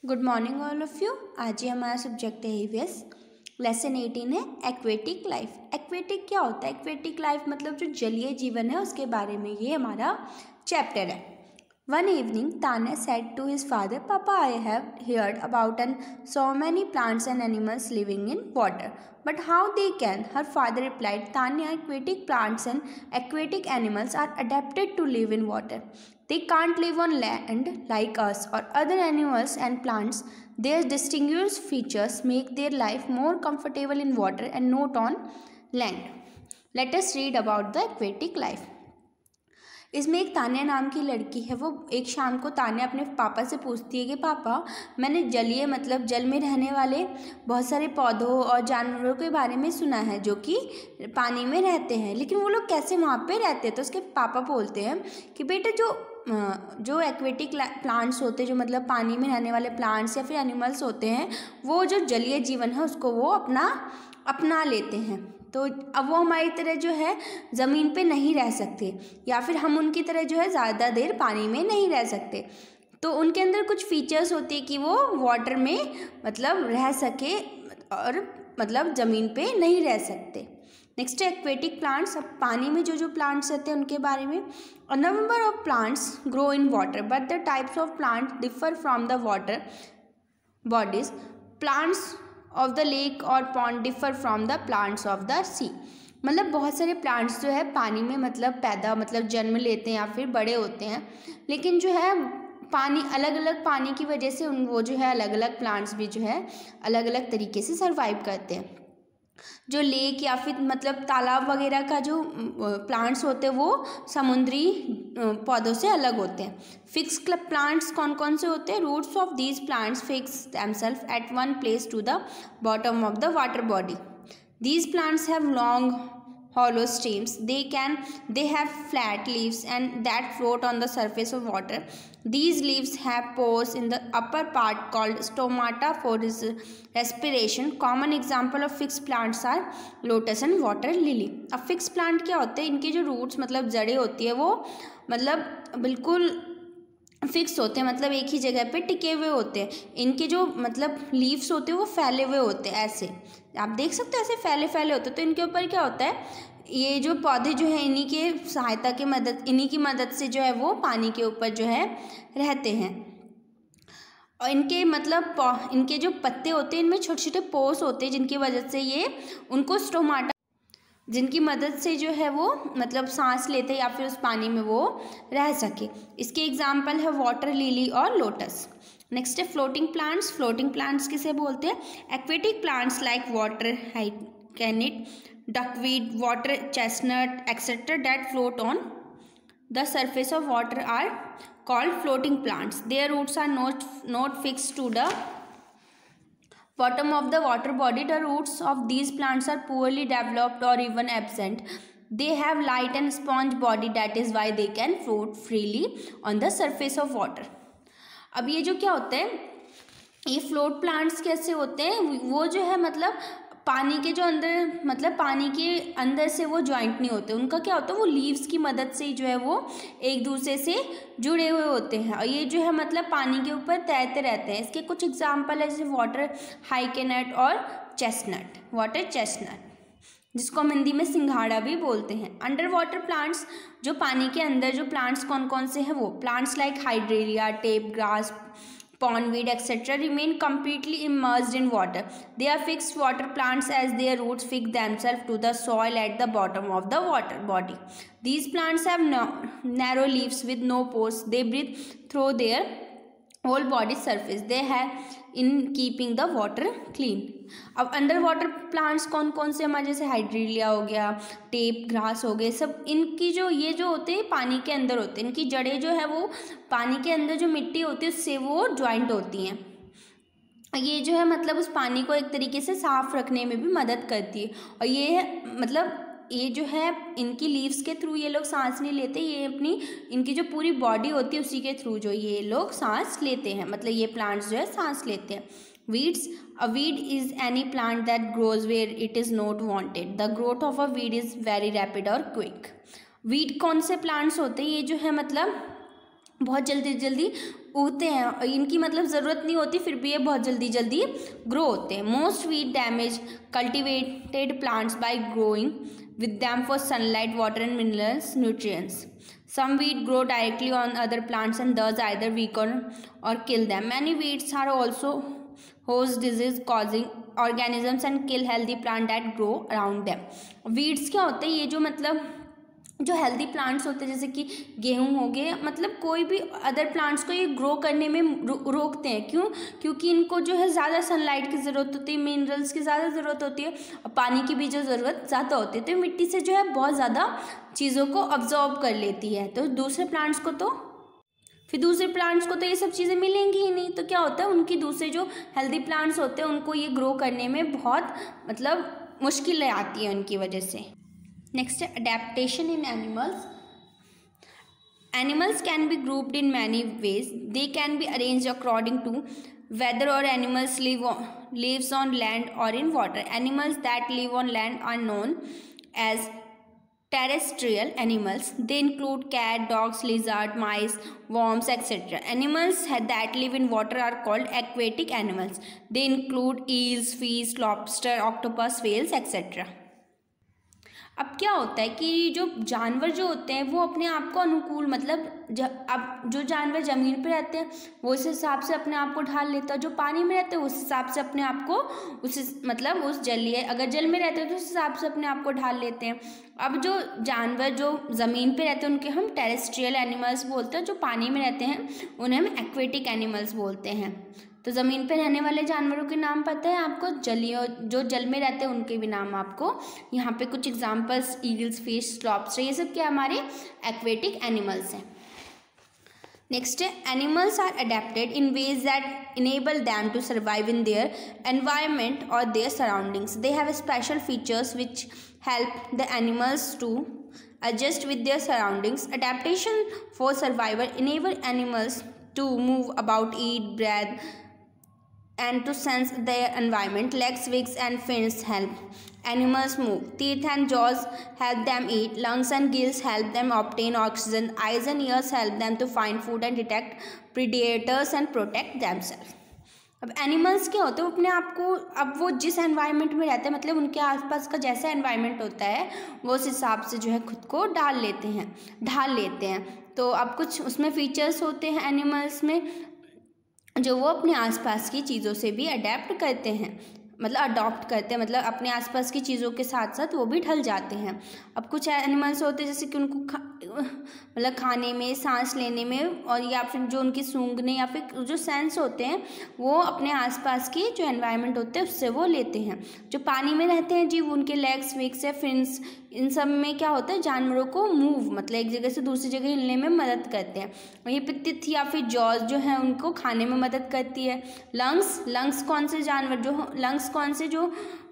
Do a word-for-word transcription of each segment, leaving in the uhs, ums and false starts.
Good morning all of you. आज ही हमारा सब्जेक्ट है ईवीएस। लेसन एटीन है एक्वेटिक लाइफ। एक्वेटिक क्या होता है? एक्वेटिक लाइफ मतलब जो जलीय जीवन है उसके बारे में ये हमारा चैप्टर है। One evening Tanya said to his father, पापा I have heard about and so many plants and animals living in water, but how they can? Her father replied, Tanya, aquatic plants and aquatic animals are adapted to live in water. They can't live on land like us or other animals and plants. Their distinguished features make their life more comfortable in water and not on land. Let us read about the aquatic life. इसमें एक तान्या नाम की लड़की है। वो एक शाम को तान्या अपने पापा से पूछती है कि पापा, मैंने जलीय मतलब जल में रहने वाले बहुत सारे पौधों और जानवरों के बारे में सुना है जो कि पानी में रहते हैं, लेकिन वो लोग कैसे वहाँ पे रहते हैं? तो उसके पापा बोलते हैं कि बेटा जो जो एक्वेटिक प्लांट्स होते हैं, जो मतलब पानी में रहने वाले प्लांट्स या फिर एनिमल्स होते हैं, वो जो जलीय जीवन है उसको वो अपना अपना लेते हैं। तो अब वो हमारी तरह जो है ज़मीन पे नहीं रह सकते, या फिर हम उनकी तरह जो है ज़्यादा देर पानी में नहीं रह सकते। तो उनके अंदर कुछ फीचर्स होते हैं कि वो वाटर में मतलब रह सके और मतलब ज़मीन पे नहीं रह सकते। नेक्स्ट है एक्वेटिक प्लांट्स। अब पानी में जो जो प्लांट्स रहते हैं उनके बारे में। A number of plants grow in water but the types of plants differ from the water bodies. Plants of the lake और pond differ from the plants of the sea. मतलब बहुत सारे प्लांट्स जो है पानी में मतलब पैदा मतलब जन्म लेते हैं या फिर बड़े होते हैं, लेकिन जो है पानी अलग अलग पानी की वजह से उन वो जो है अलग अलग प्लांट्स भी जो है अलग अलग तरीके से सर्वाइव करते हैं। जो लेक या फिर मतलब तालाब वगैरह का जो प्लांट्स होते हैं वो समुद्री पौधों से अलग होते हैं। फिक्स प्लांट्स कौन कौन से होते हैं? Roots of these plants fix themselves at one place to the bottom of the water body. These plants have long hollow stems. They can they have flat leaves and that float on the surface of water. These leaves have pores in the upper part called stomata for respiration. Common example of fixed plants are lotus and water lily. अब fixed plant क्या होते हैं? इनके जो roots मतलब जड़ें होती है वो मतलब बिल्कुल फिक्स होते हैं, मतलब एक ही जगह पे टिके हुए होते हैं। इनके जो मतलब लीव्स होते हैं वो फैले हुए होते हैं, ऐसे आप देख सकते हैं ऐसे फैले फैले होते हैं। तो इनके ऊपर क्या होता है, ये जो पौधे जो है इन्हीं के सहायता की मदद इन्हीं की मदद से जो है वो पानी के ऊपर जो है रहते हैं। और इनके मतलब इनके जो पत्ते होते हैं इनमें छोटे छोटे पोर्स होते हैं जिनकी वजह से ये उनको स्टोमाटा जिनकी मदद से जो है वो मतलब सांस लेते या फिर उस पानी में वो रह सके। इसके एग्जाम्पल है वाटर लिली और लोटस। नेक्स्ट है फ्लोटिंग प्लांट्स। फ्लोटिंग प्लांट्स किसे बोलते हैं? Aquatic plants like water hyacinth, duckweed, water chestnut etcetera that float on the surface of water are called floating plants. Their roots are not not fixed to the bottom of the water body. The roots of these plants are poorly developed or even absent. They have light and sponge body, that is why they can float freely on the surface of water. अब ये जो क्या होते हैं, ये float plants कैसे होते हैं? वो जो है मतलब पानी के जो अंदर मतलब पानी के अंदर से वो ज्वाइंट नहीं होते। उनका क्या होता है, वो लीव्स की मदद से ही जो है वो एक दूसरे से जुड़े हुए होते हैं और ये जो है मतलब पानी के ऊपर तैरते रहते हैं। इसके कुछ एग्जांपल है जैसे वाटर हाइकेनट और चेस्टनट, वाटर चेस्टनट जिसको हम हिंदी में सिंघाड़ा भी बोलते हैं। अंडर वाटर प्लांट्स, जो पानी के अंदर जो प्लांट्स कौन कौन से हैं वो plants like hydrilla, tape grass, pondweed etc. remain completely immersed in water. They are fixed water plants as their roots fix themselves to the soil at the bottom of the water body. These plants have no, narrow leaves with no pores. They breathe through their whole body surface. They have in keeping the water clean. अब under water plants कौन कौन से हमारे जैसे हाइड्रेलिया हो गया, tape grass हो गए, सब इनकी जो ये जो होते हैं पानी के अंदर होते हैं। इनकी जड़ें जो है वो पानी के अंदर जो मिट्टी होती है उससे वो ज्वाइंट होती हैं। ये जो है मतलब उस पानी को एक तरीके से साफ रखने में भी मदद करती है। और ये मतलब ये जो है इनकी लीव्स के थ्रू ये लोग सांस नहीं लेते, ये अपनी इनकी जो पूरी बॉडी होती है उसी के थ्रू जो ये लोग सांस लेते हैं, मतलब ये प्लांट्स जो है सांस लेते हैं। Weeds. A weed is any plant that grows where it is not wanted. The growth of a weed is very rapid or quick. Weed कौन से plants होते हैं? ये जो है मतलब बहुत जल्दी जल्दी उगते हैं, इनकी मतलब ज़रूरत नहीं होती फिर भी ये बहुत जल्दी जल्दी ग्रो होते हैं। Most weed damage cultivated plants by growing with them for sunlight, water and minerals, nutrients. Some weeds grow directly on other plants and thus either weaken or kill them. Many weeds are also host disease causing organisms and kill healthy plants that grow around them. Weeds क्या होते हैं, ये जो मतलब जो healthy plants होते हैं जैसे कि गेहूं हो गए, मतलब कोई भी अदर प्लांट्स को ये ग्रो करने में रो, रोकते हैं। क्यों? क्योंकि इनको जो है ज़्यादा सनलाइट की ज़रूरत होती है, मिनरल्स की ज़्यादा ज़रूरत होती है और पानी की भी जो ज़रूरत ज़्यादा होती है, तो मिट्टी से जो है बहुत ज़्यादा चीज़ों को अब्जॉर्ब कर लेती है। तो दूसरे प्लांट्स को तो फिर दूसरे प्लांट्स को तो ये सब चीज़ें मिलेंगी ही नहीं, तो क्या होता है उनकी दूसरे जो हेल्दी प्लांट्स होते हैं उनको ये ग्रो करने में बहुत मतलब मुश्किलें आती हैं उनकी वजह से। Next, adaptation in animals. Animals can be grouped in many ways. They can be arranged according to whether or animals live on, lives on land or in water. Animals that live on land are known as terrestrial animals. They include cat, dogs, lizard, mice, worms, et cetera. Animals that live in water are called aquatic animals. They include eels, fish, lobster, octopus, whales, et cetera. अब क्या होता है कि जो जानवर जो होते हैं वो अपने आप को अनुकूल मतलब ज, अब जो जानवर ज़मीन पे रहते हैं वो उस हिसाब से अपने आप को ढाल लेता है, जो पानी में रहते हैं उस हिसाब से अपने आप को उस मतलब उस जलीय अगर जल में रहते हैं तो उस हिसाब से अपने आप को ढाल लेते हैं। अब जो जानवर जो ज़मीन पे रहते हैं उनके हम टेरेस्ट्रियल एनिमल्स बोलते हैं, जो पानी में रहते हैं उन्हें हम एक्वेटिक एनिमल्स बोलते हैं। तो ज़मीन पे रहने वाले जानवरों के नाम पता है आपको, जलीय जो जल में रहते हैं उनके भी नाम आपको यहाँ पे कुछ एग्जांपल्स ईगल्स, फिश, लॉबस्टर, ये सब क्या हमारे एक्वेटिक एनिमल्स हैं। नेक्स्ट है animals are adapted in ways that enable them to survive in their environment और their surroundings. They have special features which help the animals to adjust with their surroundings. Adaptation for survival enable animals to move about, eat, breathe, and to sense their environment. Legs, wings, and fins help animals move. Teeth and jaws help them eat. Lungs and gills help them obtain oxygen. Eyes and ears help them to find food and detect predators and protect themselves. अब animals क्या होते हैं, अपने आप को अब वो जिस एनवायरनमेंट में रहते हैं मतलब उनके आसपास का जैसा एनवायरनमेंट होता है वो उस हिसाब से जो है खुद को डाल लेते हैं ढाल लेते हैं। तो अब कुछ उसमें फीचर्स होते हैं एनिमल्स में जो वो अपने आसपास की चीज़ों से भी अडेप्ट करते हैं, मतलब अडॉप्ट करते हैं, मतलब अपने आसपास की चीज़ों के साथ साथ वो भी ढल जाते हैं। अब कुछ एनिमल्स होते हैं जैसे कि उनको खा मतलब खाने में, सांस लेने में और या फिर जो उनकी सूंघने या फिर जो सेंस होते हैं वो अपने आसपास की जो एनवायरनमेंट होते हैं उससे वो लेते हैं। जो पानी में रहते हैं जी उनके लेग्स, विक्स या फिन्स, इन सब में क्या होता है जानवरों को मूव मतलब एक जगह से दूसरी जगह हिलने में मदद करते हैं। वहीं पे टिथ या फिर जॉज जो है उनको खाने में मदद करती है। लंग्स लंग्स कौन से जानवर जो लंग्स कौन से जो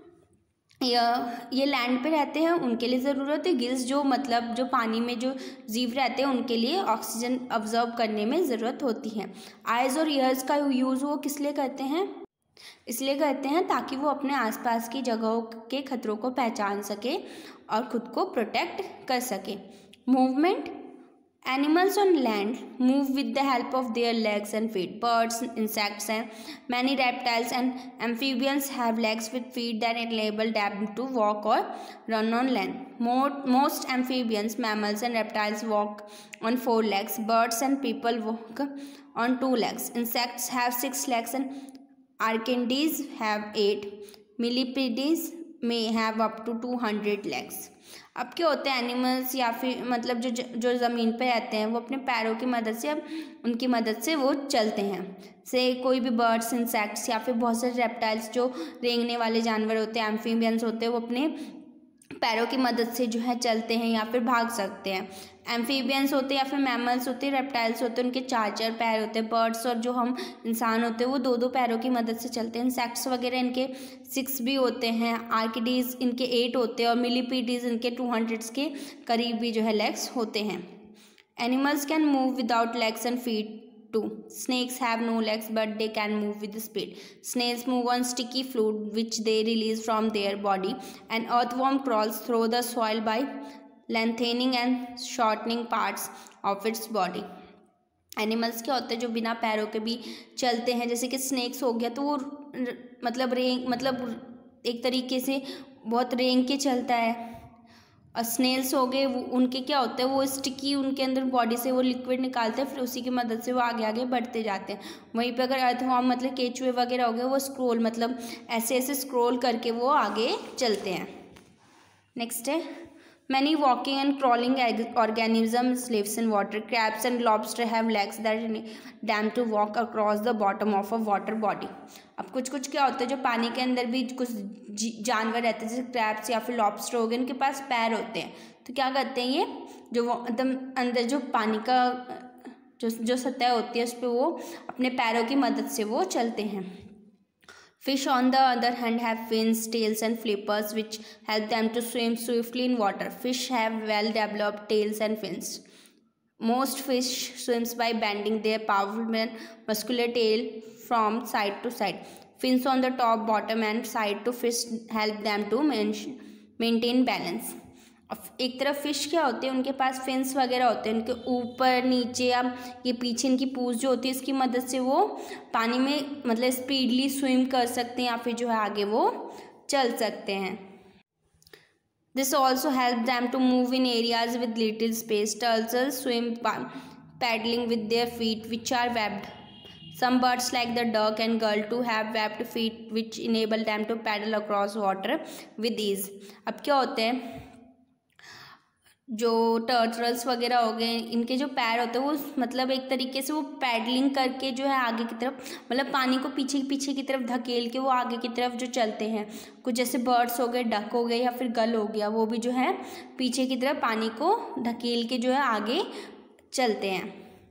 ये ये लैंड पे रहते हैं उनके लिए ज़रूरत है। गिल्स जो मतलब जो पानी में जो जीव रहते हैं उनके लिए ऑक्सीजन अब्जॉर्ब करने में ज़रूरत होती है। आइज़ और ईयर्स का यूज़ वो किस लिए करते हैं, इसलिए करते हैं ताकि वो अपने आसपास की जगहों के खतरों को पहचान सके और ख़ुद को प्रोटेक्ट कर सके। Movement Animals on land move with the help of their legs and feet. Birds, insects, and many reptiles and amphibians have legs with feet that enable them to walk or run on land. More, most amphibians, mammals, and reptiles walk on four legs. Birds and people walk on two legs. Insects have six legs, and arachnids have eight. Millipedes may have up to two hundred legs. अब क्या होते हैं animals या फिर मतलब जो जो ज़मीन पे रहते हैं वो अपने पैरों की मदद से अब उनकी मदद से वो चलते हैं। से कोई भी बर्ड्स, इंसेक्ट्स या फिर बहुत सारे रेप्टाइल्स जो रेंगने वाले जानवर होते हैं, एम्फीबियंस होते हैं, वो अपने पैरों की मदद से जो है चलते हैं या फिर भाग सकते हैं। एम्फीबियंस होते हैं या फिर मैमल्स होते हैं, रेप्टाइल्स होते हैं, उनके चार चार पैर होते हैं। बर्ड्स और जो हम इंसान होते हैं वो दो दो पैरों की मदद से चलते हैं। इंसेक्ट्स वगैरह इनके सिक्स भी होते हैं। आर्किडीज इनके एट होते हैं और मिलीपीडीज इनके टू हंड्रेड्स के करीब भी जो है लेग्स होते हैं। Animals can move without legs and feet too. Snakes have no legs but they can move with speed. Snails move on sticky fluid which they release from their body. An earthworm crawls through the soil by lengthening and shortening parts of its body. Animals क्या होते हैं जो बिना पैरों के भी चलते हैं, जैसे कि स्नेक्स हो गया, तो वो मतलब रेंग मतलब एक तरीके से बहुत रेंग के चलता है। और स्नेल्स हो गए, वो उनके क्या होता है, वो स्टिकी उनके अंदर बॉडी से वो लिक्विड निकालते हैं, फिर उसी की मदद से वो आगे आगे बढ़ते जाते हैं। वहीं पे अगर अर्थवॉर्म मतलब केचुए वगैरह हो गए, वो स्क्रोल मतलब ऐसे ऐसे स्क्रोल करके वो आगे चलते हैं। नेक्स्ट है many walking and crawling organisms lives in water. Crabs and lobster have legs that enable them to walk across the bottom of a water body. अब कुछ कुछ क्या होता है जो पानी के अंदर भी कुछ जानवर रहते हैं, जैसे क्रैब्स या फिर लॉबस्टर हो गए, इनके पास पैर होते हैं, तो क्या करते हैं ये जो वो एकदम अंदर जो पानी का जो जो सतह होती है उस पर वो अपने पैरों की मदद से वो चलते हैं। Fish on the other hand have fins, tails and flippers which help them to swim swiftly in water. Fish have well developed tails and fins. Most fish swims by bending their powerful muscular tail from side to side. Fins on the top, bottom and side to fish help them to maintain balance. एक तरफ fish क्या होते हैं, उनके पास fins वगैरह होते हैं, उनके ऊपर नीचे या ये पीछे इनकी पूंछ जो होती है, इसकी मदद से वो पानी में मतलब स्पीडली स्विम कर सकते हैं या फिर जो है आगे वो चल सकते हैं। This also help them to move in areas with little space. Turtles swim paddling with their feet which are webbed. Some birds like the duck and gull too have webbed feet which enable them to paddle across water with ease. अब क्या होते हैं जो turtles वगैरह हो गए, इनके जो पैर होते हैं वो मतलब एक तरीके से वो पैडलिंग करके जो है आगे की तरफ मतलब पानी को पीछे पीछे की तरफ धकेल के वो आगे की तरफ जो चलते हैं। कुछ जैसे बर्ड्स हो गए, डक हो गए या फिर गल हो गया, वो भी जो है पीछे की तरफ पानी को धकेल के जो है आगे चलते हैं।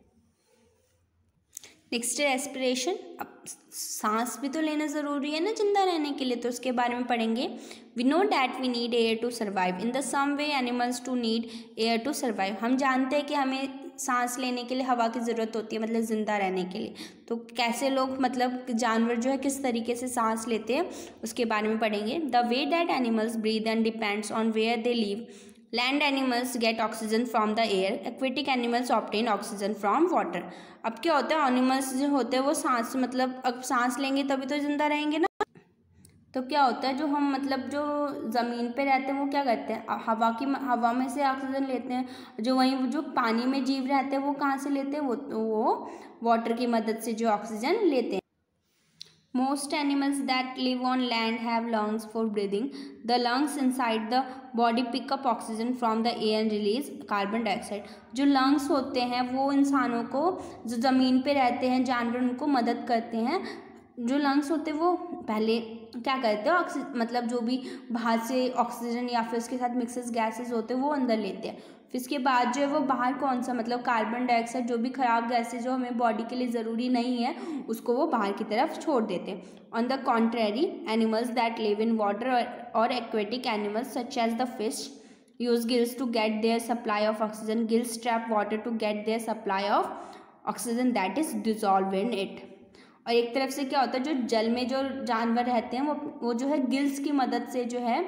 नेक्स्ट है रेस्पिरेशन. अब सांस भी तो लेना ज़रूरी है ना जिंदा रहने के लिए, तो उसके बारे में पढ़ेंगे. We know that we need air to survive. In the same way animals too need air to survive. हम जानते हैं कि हमें सांस लेने के लिए हवा की ज़रूरत होती है, मतलब ज़िंदा रहने के लिए. तो कैसे लोग मतलब जानवर जो है किस तरीके से सांस लेते हैं उसके बारे में पढ़ेंगे. The way that animals breathe and depends on where they live. Land animals get oxygen from the air. Aquatic animals obtain oxygen from water. अब क्या होता है, एनिमल्स जो होते हैं वो सांस मतलब अब सांस लेंगे तभी तो जिंदा रहेंगे ना. तो क्या होता है जो हम मतलब जो ज़मीन पे रहते हैं वो क्या करते हैं, हवा की हवा में से ऑक्सीजन लेते हैं. जो वहीं जो पानी में जीव रहते हैं वो कहाँ से लेते हैं, वो वो वाटर की मदद से जो ऑक्सीजन लेते हैं. Most animals that live on land have lungs for breathing. The lungs inside the body pick up oxygen from the air and release carbon dioxide. जो lungs होते हैं वो इंसानों को, जो ज़मीन पे रहते हैं जानवर, उनको मदद करते हैं. जो लंग्स होते हैं वो पहले क्या करते हैं, ऑक्सीजन मतलब जो भी बाहर से ऑक्सीजन या फिर उसके साथ मिक्सेस गैसेस होते हैं वो अंदर लेते हैं. फिर इसके बाद जो है वो बाहर कौन सा मतलब कार्बन डाइऑक्साइड, जो भी खराब गैसेज जो हमें बॉडी के लिए ज़रूरी नहीं है उसको वो बाहर की तरफ छोड़ देते हैं. On the contrary animals that live in water और aquatic animals such as the fish use gills to get their supply of oxygen. Gills trap water to get their supply of oxygen that is dissolve in it. और एक तरफ से क्या होता है, जो जल में जो जानवर रहते हैं वो वो जो है गिल्स की मदद से जो है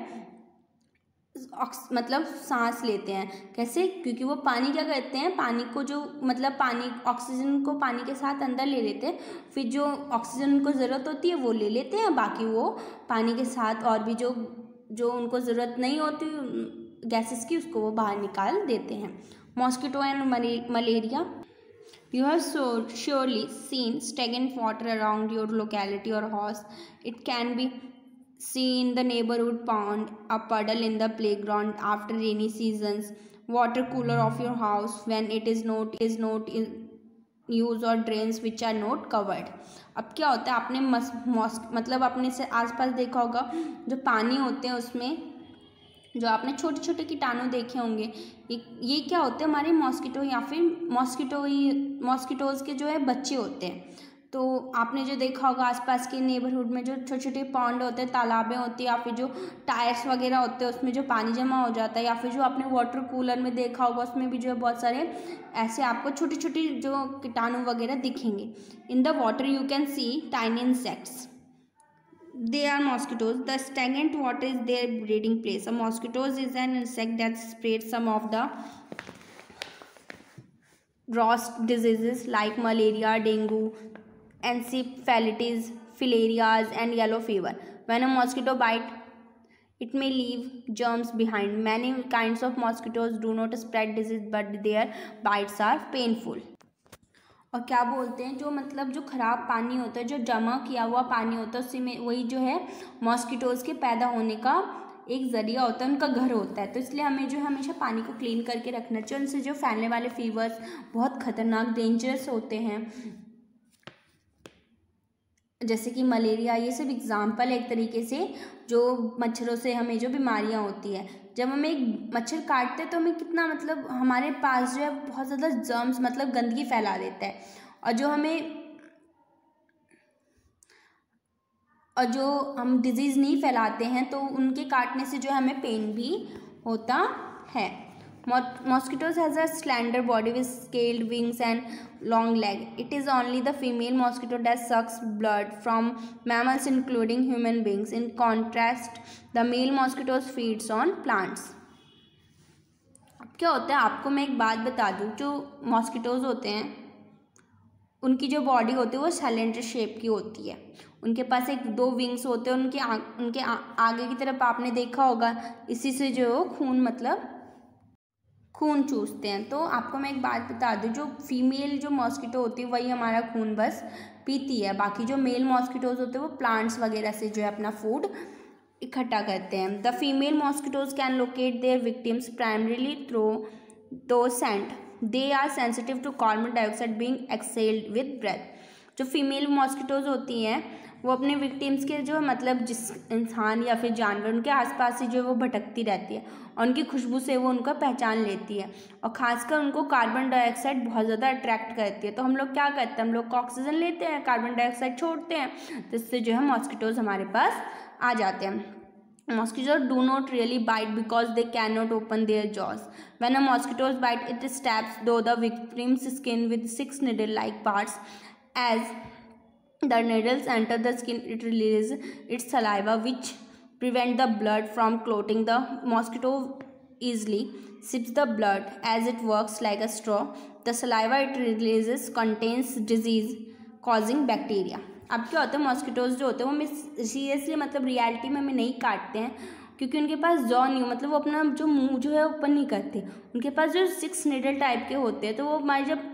मतलब सांस लेते हैं. कैसे, क्योंकि वो पानी क्या करते हैं, पानी को जो मतलब पानी ऑक्सीजन को पानी के साथ अंदर ले लेते हैं, फिर जो ऑक्सीजन उनको ज़रूरत होती है वो ले लेते हैं, बाकी वो पानी के साथ और भी जो जो उनको ज़रूरत नहीं होती गैसेस की उसको वो बाहर निकाल देते हैं. Mosquito and malaria. You have so surely seen stagnant water around your locality or house. It can be seen in the neighborhood pond, a puddle in the playground after rainy seasons, water cooler of your house when it is not is not in use, or drains which are not covered. अब क्या होता है, आपने मस mask मतलब अपने से आसपास देखा होगा जो पानी होते हैं उसमें जो आपने छोटे छोटे कीटाणु देखे होंगे, ये ये क्या होते हैं, हमारे मॉस्किटो या फिर मॉस्किटो मॉस्किटोज़ के जो है बच्चे होते हैं. तो आपने जो देखा होगा आसपास के नेबरहुड में जो छोटे छोटे पॉन्ड होते हैं, तालाबें होती हैं, या फिर जो टायर्स वगैरह होते हैं उसमें जो पानी जमा हो जाता है, या फिर जो आपने वाटर कूलर में देखा होगा उसमें भी जो है बहुत सारे ऐसे आपको छोटे छोटे जो कीटाणु वगैरह दिखेंगे. In the water you can see tiny insects. They are mosquitoes. The stagnant water is their breeding place. A mosquito is an insect that spreads some of the gross diseases like malaria, dengue, encephalitis, filarias, and yellow fever. When a mosquito bites, it may leave germs behind. Many kinds of mosquitoes do not spread disease, but their bites are painful. और क्या बोलते हैं, जो मतलब जो ख़राब पानी होता है, जो जमा किया हुआ पानी होता है, उसी में वही जो है मॉस्किटोज़ के पैदा होने का एक ज़रिया होता है, उनका घर होता है। तो इसलिए हमें जो है हमेशा पानी को क्लीन करके रखना चाहिए। उनसे जो फैलने वाले फीवर्स बहुत ख़तरनाक डेंजरस होते हैं, जैसे कि मलेरिया, ये सब एग्जाम्पल है एक तरीके से जो मच्छरों से हमें जो बीमारियां होती है। जब हमें एक मच्छर काटते हैं तो हमें कितना मतलब हमारे पास जो है बहुत ज़्यादा जर्म्स मतलब गंदगी फैला देता है, और जो हमें और जो हम डिजीज़ नहीं फैलाते हैं तो उनके काटने से जो है हमें पेन भी होता है। Mosquitoes has a slender body with scaled wings and long leg. It is only the female mosquito that sucks blood from mammals including human beings. In contrast, the male mosquitoes feeds on plants. अब क्या होता है, आपको मैं एक बात बता दूँ, जो मॉस्किटोज़ होते हैं उनकी जो बॉडी होती है वो सिलेंडर शेप की होती है। उनके पास एक दो विंग्स होते हैं, उनके आ, उनके आ, आगे की तरफ आपने देखा होगा, इसी से जो खून मतलब खून चूसते हैं। तो आपको मैं एक बात बता दूं, जो फीमेल जो मॉस्किटो होती है वही हमारा खून बस पीती है, बाकी जो मेल मॉस्किटोज़ होते हैं वो प्लांट्स वगैरह से जो है अपना फूड इकट्ठा करते हैं। The female mosquitoes can locate their victims primarily through the scent. They are sensitive to carbon dioxide being exhaled with breath. जो फीमेल मॉस्किटोज़ होती हैं वो अपने विक्टिम्स के जो मतलब जिस इंसान या फिर जानवर उनके आसपास से जो है वो भटकती रहती है, और उनकी खुशबू से वो उनका पहचान लेती है, और ख़ासकर उनको कार्बन डाइऑक्साइड बहुत ज़्यादा अट्रैक्ट करती है। तो हम लोग क्या करते हैं, हम लोग को ऑक्सीजन लेते हैं, कार्बन डाइऑक्साइड छोड़ते हैं, तो इससे जो है मॉस्किटोज़ हमारे पास आ जाते हैं। Mosquitoes do not really bite because they cannot open their jaws. When a mosquito bites, it stabs though the victim's skin with six needle-like parts. As the needles enter the skin, it releases its saliva, which prevent the blood from clotting. The mosquito easily sips the blood as it works like a straw. The saliva it releases contains disease-causing bacteria. अब क्या होता है, mosquitoes जो होते हैं वो हमें seriously मतलब रियलिटी में हमें नहीं काटते हैं, क्योंकि उनके पास जॉ नहीं हो, मतलब वो अपना जो मुंह जो है ओपन नहीं करते। उनके पास जो सिक्स निडल टाइप के होते हैं, तो वो हमारे जब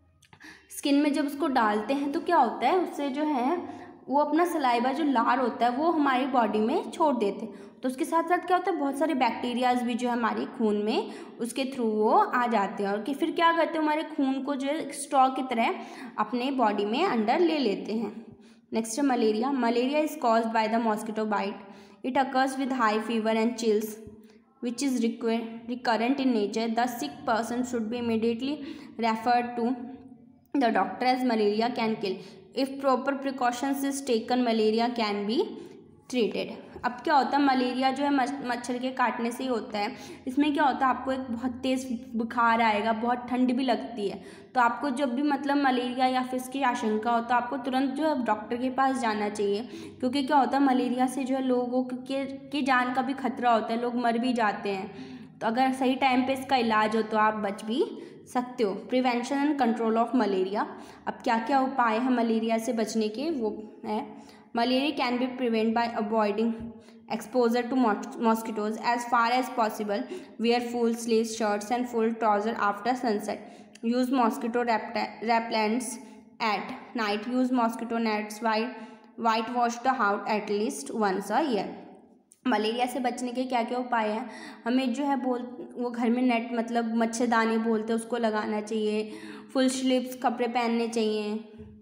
स्किन में जब उसको डालते हैं तो क्या होता है, उससे जो है वो अपना सलाइवा जो लार होता है वो हमारी बॉडी में छोड़ देते हैं। तो उसके साथ साथ क्या होता है, बहुत सारे बैक्टीरियाज भी जो है हमारे खून में उसके थ्रू वो आ जाते हैं, और कि फिर क्या करते हैं, हमारे खून को जो है स्ट्रॉ की तरह अपने बॉडी में अंदर ले लेते हैं। नेक्स्ट है malaria. Malaria is caused by the mosquito bite. It occurs with high fever and chills which is recurrent in nature. The sick person should be immediately referred to the doctor as malaria can kill. If proper precautions is taken, malaria can be treated. अब क्या होता है, malaria जो है मच्छर के काटने से ही होता है। इसमें क्या होता है, आपको एक बहुत तेज़ बुखार आएगा, बहुत ठंड भी लगती है, तो आपको जब भी मतलब मलेरिया या फिर इसकी आशंका हो तो आपको तुरंत जो है डॉक्टर के पास जाना चाहिए, क्योंकि क्या होता है मलेरिया से जो है लोगों के की जान का भी खतरा होता है, लोग मर भी जाते हैं। तो अगर सही टाइम पे इसका इलाज हो तो आप बच भी सकते हो। Prevention and control of malaria. अब क्या क्या उपाय हैं मलेरिया से बचने के, वो है malaria can be prevented by avoiding exposure to mosquitoes as far as possible. Wear full sleeve shirts and full trousers after sunset. Use mosquito repellents at night. Use mosquito nets. White whitewash the house at least once a year. Malaria से बचने के क्या क्या उपाय हैं, हमें जो है बोल वो घर में नेट मतलब मच्छरदानी बोलते हैं उसको लगाना चाहिए, फुल स्लीव्स कपड़े पहनने चाहिए,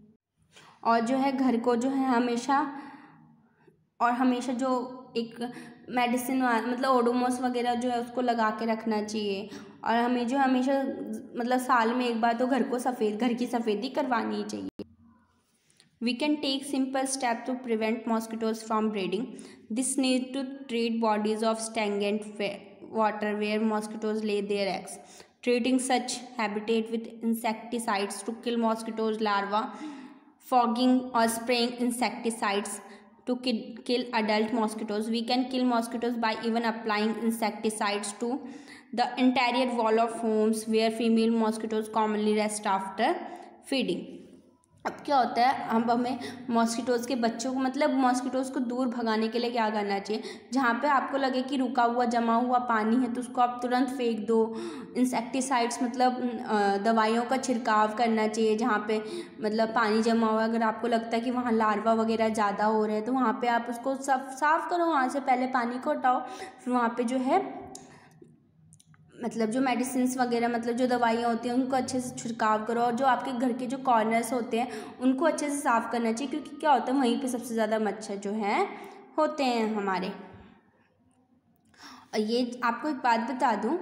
और जो है घर को जो है हमेशा और हमेशा जो एक मेडिसिन मतलब ओडोमॉस वगैरह जो है उसको लगा के रखना चाहिए, और हमें जो हमेशा मतलब साल में एक बार तो घर को सफ़ेद घर की सफ़ेदी करवानी चाहिए। We can take simple steps to prevent mosquitoes from breeding. This need to treat bodies of stagnant water where mosquitoes lay their eggs. Treating such habitat with insecticides to kill mosquitoes larvae. Fogging or spraying insecticides to kill, kill adult mosquitoes. We can kill mosquitoes by even applying insecticides to the interior wall of homes where female mosquitoes commonly rest after feeding. अब क्या होता है, हम हमें mosquitoes के बच्चों को मतलब मॉस्किटोज़ को दूर भगाने के लिए क्या करना चाहिए, जहाँ पे आपको लगे कि रुका हुआ जमा हुआ पानी है तो उसको आप तुरंत फेंक दो। इंसेक्टिसाइड्स मतलब दवाइयों का छिड़काव करना चाहिए जहाँ पे मतलब पानी जमा हुआ। अगर आपको लगता है कि वहाँ लार्वा वगैरह ज़्यादा हो रहे हैं तो वहाँ पे आप उसको साफ साफ करो, वहाँ से पहले पानी को हटाओ, फिर वहाँ पे जो है मतलब जो मेडिसिन्स वगैरह मतलब जो दवाइयाँ होती हैं उनको अच्छे से छिड़काव करो। और जो आपके घर के जो कॉर्नर्स होते हैं उनको अच्छे से साफ़ करना चाहिए, क्योंकि क्या होता है वहीं पे सबसे ज़्यादा मच्छर जो हैं होते हैं हमारे। और ये आपको एक बात बता दूँ,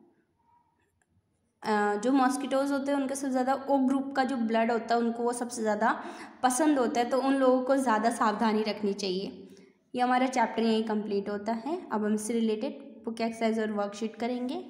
जो मॉस्किटोज़ होते हैं उनके सबसे ज़्यादा ओ ग्रुप का जो ब्लड होता है उनको वो सबसे ज़्यादा पसंद होता है, तो उन लोगों को ज़्यादा सावधानी रखनी चाहिए। ये हमारा चैप्टर यहीं कंप्लीट होता है। अब हम इससे रिलेटेड बुक एक्सरसाइज और वर्कशीट करेंगे।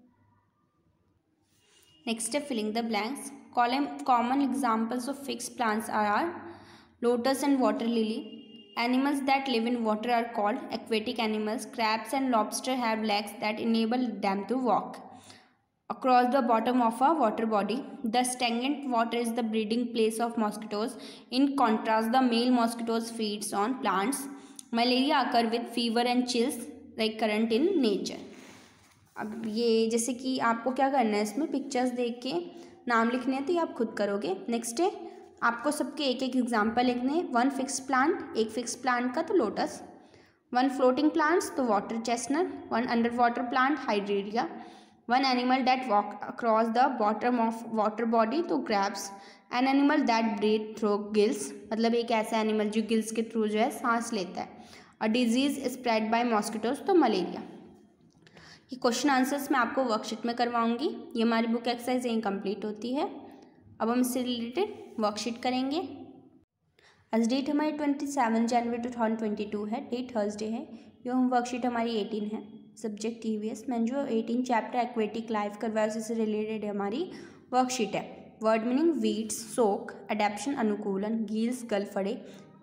Next step, filling the blanks. Column common examples of fixed plants are lotus and water lily. Animals that live in water are called aquatic animals. Crabs and lobster have legs that enable them to walk across the bottom of a water body. The stagnant water is the breeding place of mosquitoes. In contrast, the male mosquitoes feeds on plants. Malaria occur with fever and chills like current in nature. अब ये जैसे कि आपको क्या करना है, इसमें pictures देख के नाम लिखने हैं तो ये आप खुद करोगे। नेक्स्ट है आपको सबके एक एक एग्जांपल लिखने हैं। वन फिक्स प्लांट, एक फिक्स प्लांट का तो लोटस। वन फ्लोटिंग प्लांट्स तो water chestnut. One under water plant hydrilla. One animal that walk across the bottom of water body तो crabs. An animal that breathe through gills, मतलब एक ऐसा animal जो gills के through जो है सांस लेता है। A disease spread by mosquitoes तो मलेरिया। ये क्वेश्चन आंसर्स मैं आपको वर्कशीट में करवाऊंगी। ये हमारी बुक एक्सरसाइज यहीं कंप्लीट होती है। अब हम इससे रिलेटेड वर्कशीट करेंगे। आज डेट हमारी ट्वेंटी सेवन जनवरी टू थाउजेंड ट्वेंटी टू है, डेट थर्सडे है। ये हम वर्कशीट हमारी एटीन है। Subject EVS. मैंने जो एटीन चैप्टर एक्वेटिक लाइफ करवाया उससे रिलेटेड हमारी वर्कशीट है। Word meaning weeds, soak, adaptation अनुकूलन, गील्स गलफड़े,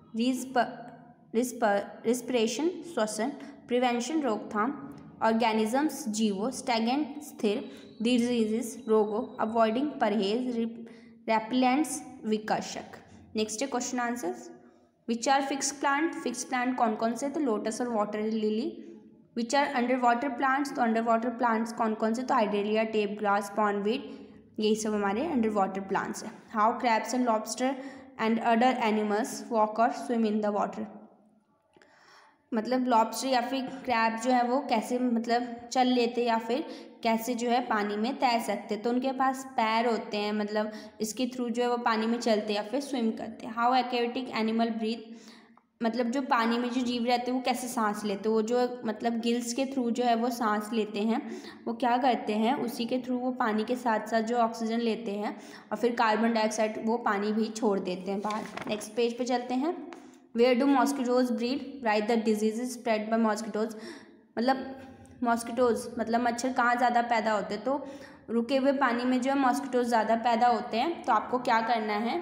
रिस्पिरेशन श्वसन, प्रिवेंशन रोकथाम, ऑर्गेनिजम्स जीवो, स्टैगेंट स्थिर, डिजीजेस रोगो, अवॉइडिंग परहेज, रेपेलेंट्स विकर्षक। नेक्स्ट है question answers. Which are fix plant, fix plant कौन कौन से तो लोटस और water lily. Which are under water plants तो अंडर वाटर प्लांट्स कौन कौन से तो हाइड्रेलिया, टेप ग्रास, पॉन्डवीड, यही सब हमारे अंडर वाटर प्लांट्स है। How crabs and lobster and other animals walk और स्विम इन द वाटर, मतलब लॉबस्टर या फिर क्रैब जो है वो कैसे मतलब चल लेते या फिर कैसे जो है पानी में तैर सकते, तो उनके पास पैर होते हैं, मतलब इसके थ्रू जो है वो पानी में चलते या फिर स्विम करते हैं। हाउ एक्वेटिक एनिमल ब्रीथ, मतलब जो पानी में जो जीव रहते हैं वो कैसे सांस लेते हैं, वो जो मतलब गिल्स के थ्रू जो है वो सांस लेते हैं, वो क्या करते हैं उसी के थ्रू वो पानी के साथ साथ जो ऑक्सीजन लेते हैं और फिर कार्बन डाइऑक्साइड वो पानी भी छोड़ देते हैं बाहर। नेक्स्ट पेज पे चलते हैं। Where do mosquitoes breed, write the disease spread by mosquitoes, मतलब मॉस्किटोज मतलब मच्छर कहाँ ज़्यादा पैदा होते हैं, तो रुके हुए पानी में जो है मॉस्किटोज ज़्यादा पैदा होते हैं। तो आपको क्या करना है,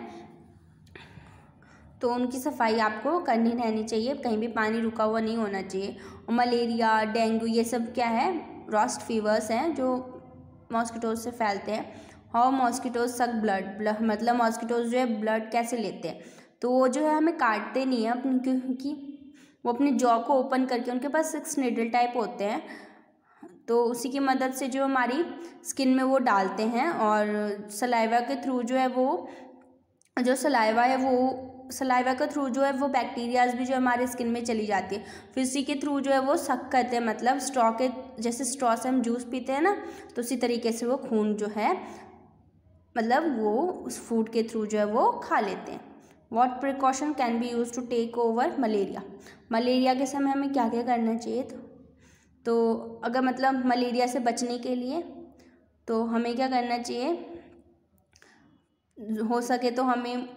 तो उनकी सफाई आपको करनी रहनी चाहिए, कहीं भी पानी रुका हुआ नहीं होना चाहिए। और मलेरिया, डेंगू ये सब क्या है, रोस्ट फीवर्स हैं जो मॉस्किटोज से फैलते हैं। हाउ मॉस्किटोज सक ब्लड, मतलब मॉस्किटोज जो है ब्लड कैसे लेते हैं, तो वो जो है हमें काटते नहीं है अपनी, क्योंकि वो अपने जॉ को ओपन करके उनके पास सिक्स निडल टाइप होते हैं, तो उसी की मदद से जो हमारी स्किन में वो डालते हैं और सलाइवा के थ्रू जो है वो जो सलाइवा है वो सलाइवा के थ्रू जो है वो बैक्टीरियाज भी जो हमारे स्किन में चली जाती है, फिर उसी के थ्रू जो है वो सक करते हैं, मतलब स्ट्रॉ के जैसे स्ट्रॉ से हम जूस पीते हैं ना, तो उसी तरीके से वो खून जो है मतलब वो उस फूड के थ्रू जो है वो खा लेते हैं। What precaution can be use to take over malaria, malaria के समय हमें क्या क्या करना चाहिए, तो, तो अगर मतलब मलेरिया से बचने के लिए तो हमें क्या करना चाहिए, हो सके तो हमें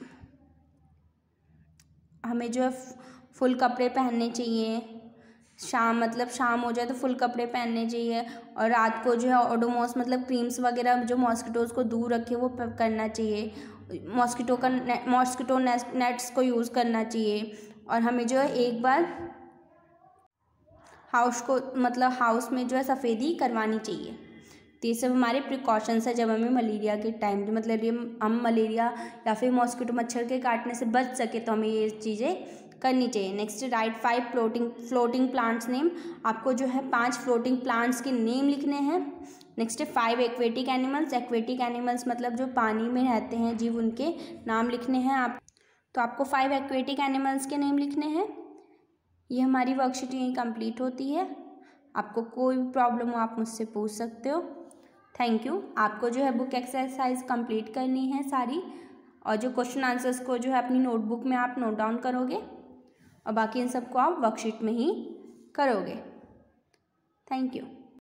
हमें जो है फुल कपड़े पहनने चाहिए, शाम मतलब शाम हो जाए तो फुल कपड़े पहनने चाहिए, और रात को जो है ओडोमॉस मतलब क्रीम्स वगैरह जो मॉस्किटोज को दूर रखे वो करना चाहिए। मॉस्किटो का मॉस्किटो नेट्स को यूज़ करना चाहिए, और हमें जो है एक बार हाउस को मतलब हाउस में जो है सफ़ेदी करवानी चाहिए। तो ये सब हमारे प्रिकॉशंस है जब हमें मलेरिया के टाइम मतलब ये हम मलेरिया या फिर मॉस्किटो मच्छर के काटने से बच सके तो हमें ये चीज़ें करनी चाहिए। Next write five floating floating plants name. आपको जो है पांच फ्लोटिंग प्लांट्स के नेम लिखने हैं। नेक्स्ट है five aquatic animals. Aquatic animals मतलब जो पानी में रहते हैं जीव, उनके नाम लिखने हैं आप। तो आपको फाइव एक्वेटिक एनिमल्स के नेम लिखने हैं। ये हमारी वर्कशीट यहीं कंप्लीट होती है। आपको कोई भी प्रॉब्लम हो आप मुझसे पूछ सकते हो। Thank you. आपको जो है बुक एक्सरसाइज कंप्लीट करनी है सारी, और जो क्वेश्चन आंसर्स को जो है अपनी नोटबुक में आप नोट डाउन करोगे और बाकी इन सबको आप वर्कशीट में ही करोगे। Thank you.